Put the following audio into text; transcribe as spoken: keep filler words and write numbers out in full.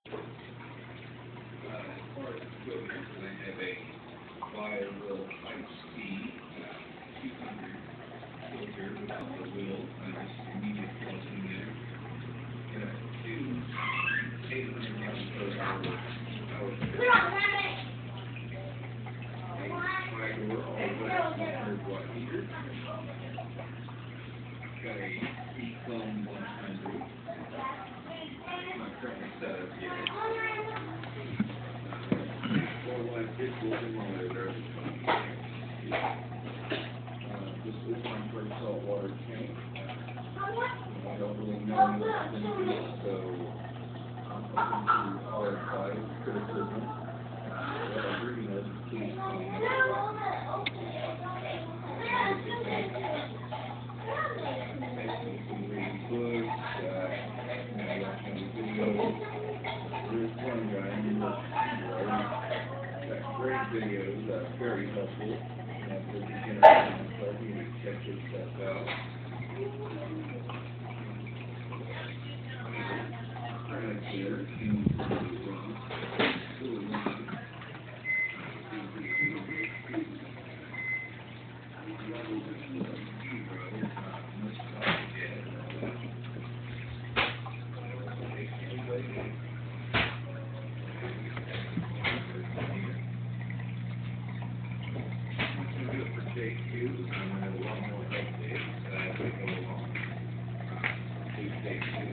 Uh, as far as equipment, I have a bi-wheel type C, uh, two hundred filter without the wheel, uh, just immediate plug in there. Got two eight hundred watt per hour power strips. A five-door all-wet one hundred watt heater. Got a Ecom one hundred. Not currently set up yet. Four-line digital thermometer. Uh, this is one for saltwater tank. I don't really know what's in it, so I'm open to all advice, criticism. What I'm reading is please some reading books, uh, you know, watching videos. There's one guy in the got great videos, uh, very helpful. And for beginners, so you need to check this stuff out. Right here, Take two, and then a lot more updates as we go along. Please take two.